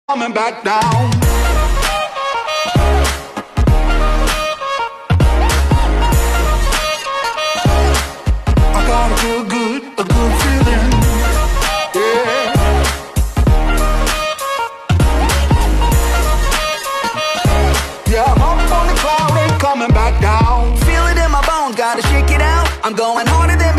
coming back down. I gotta feel good, a good feeling. Yeah. Yeah, I'm up on the cloud, ain't coming back down. Feel it in my bones, gotta shake it out. I'm going harder